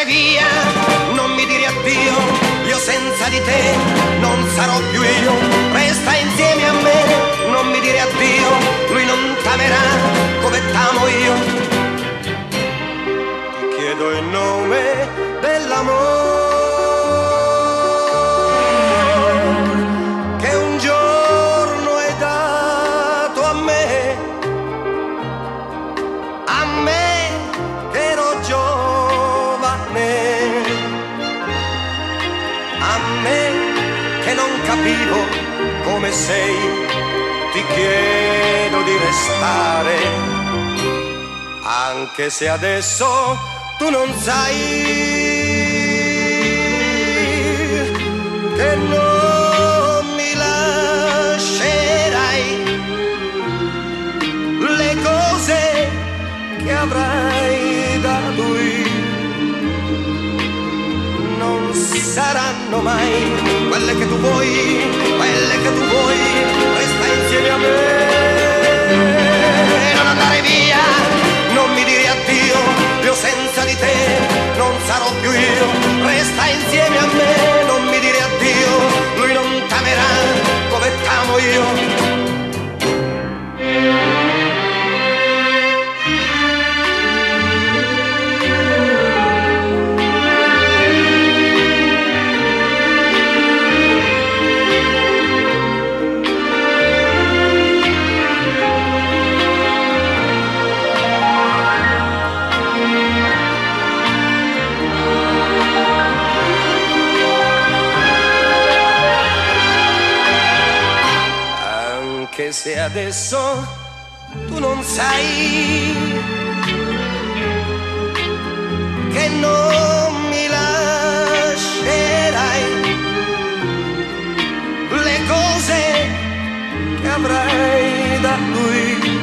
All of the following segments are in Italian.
andare via, non mi dire addio, io senza di te non sarò più io, resta insieme a me, non mi dire addio, lui non t'amerà come t'amo io. Ti chiedo il nome dell'amore che un giorno hai dato a me che ero giovane, a me che non capivo come sei, ti chiedo di restare, anche se adesso tu non sai che non mi lascerai, le cose che avrai da lui non saranno mai quelle che tu vuoi, quelle che tu vuoi, resta insieme a me, non andare via, non mi dire addio, io senza di te non sarò più io, resta insieme a me, non mi dire addio, lui non t'amerà come t'amo io. Anche se adesso tu non sai che non mi lascerai, le cose che avrai da lui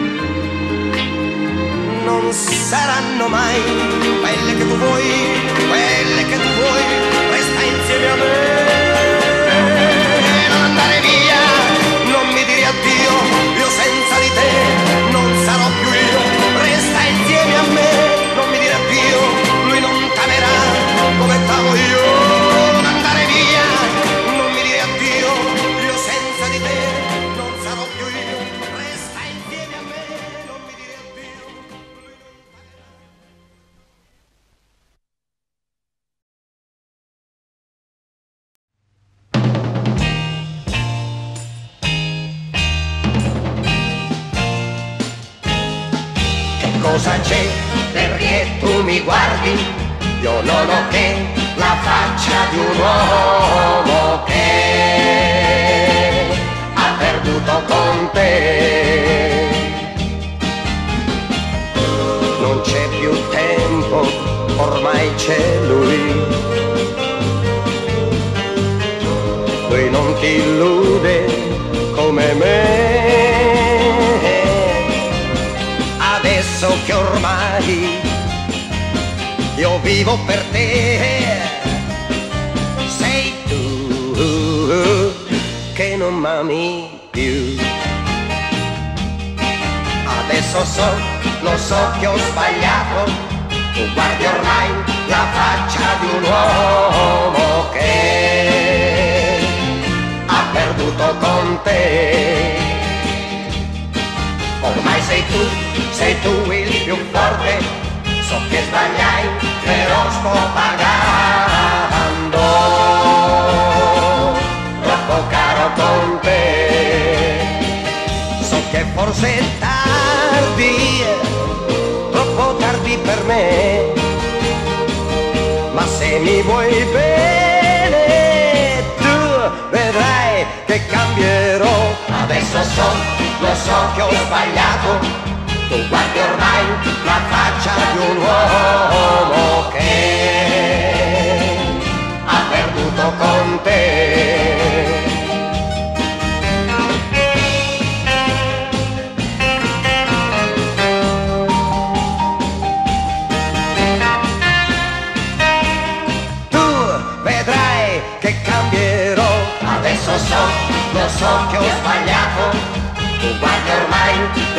non saranno mai quelle che tu vuoi, quelle che tu vuoi, resta insieme a me, non andare via, non mi dire addio, io senza di te non sarò più io, resta insieme a me, non mi dire addio, lui non t'amerà come t'amo io, non andare via, non mi dire addio, io senza di te non sarò più io, resta insieme a me, non mi dire addio, lui non t'amerà. Cosa c'è perché tu mi guardi? Io non ho che la faccia di un uomo che ha perduto con te. Non c'è più tempo, ormai c'è lui. Lui non ti illude come me. Adesso che ormai io vivo per te, sei tu che non m'ami più. Adesso lo so che ho sbagliato, tu guardi ormai la faccia di un uomo che ha perduto con te. Ormai sei tu il più forte, so che sbagliai, però sto pagando troppo caro con te. So che forse è tardi, troppo tardi per me, ma se mi vuoi bene tu vedrai che cambierò. Adesso lo so che ho sbagliato, tu guardi ormai la faccia di un uomo che ha perduto con te. Tu vedrai che cambierò. Adesso lo so che ho sbagliato, tu guardi ormai